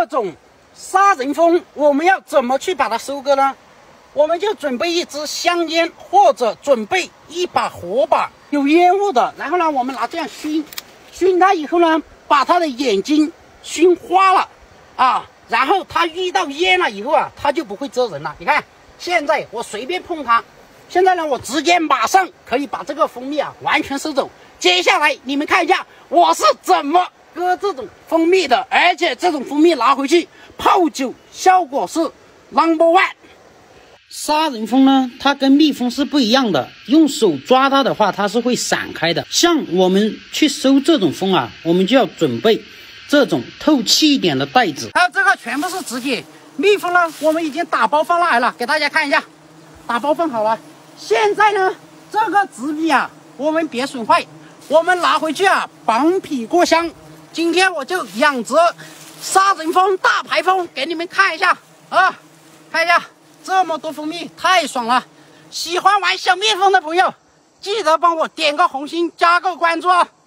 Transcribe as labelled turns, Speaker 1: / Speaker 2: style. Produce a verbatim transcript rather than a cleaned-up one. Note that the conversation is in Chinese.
Speaker 1: 这种杀人蜂，我们要怎么去把它收割呢？我们就准备一支香烟，或者准备一把火把，有烟雾的。然后呢，我们拿这样熏，熏它以后呢，把它的眼睛熏花了啊。然后它遇到烟了以后啊，它就不会蛰人了。你看，现在我随便碰它，现在呢，我直接马上可以把这个蜂蜜啊完全收走。接下来你们看一下我是怎么割这种蜂蜜的，而且这种蜂蜜拿回去泡酒，效果是 number one。杀人蜂呢，它跟蜜蜂是不一样的，用手抓它的话，它是会散开的。像我们去收这种蜂啊，我们就要准备这种透气一点的袋子。还有这个全部是纸铁。蜜蜂呢，我们已经打包放来了，给大家看一下，打包放好了。现在呢，这个纸皮啊，我们别损坏，我们拿回去啊，绑皮过箱。今天我就养殖杀人蜂、大排蜂，给你们看一下啊，看一下。这么多蜂蜜太爽了！喜欢玩小蜜蜂的朋友，记得帮我点个红心，加个关注啊！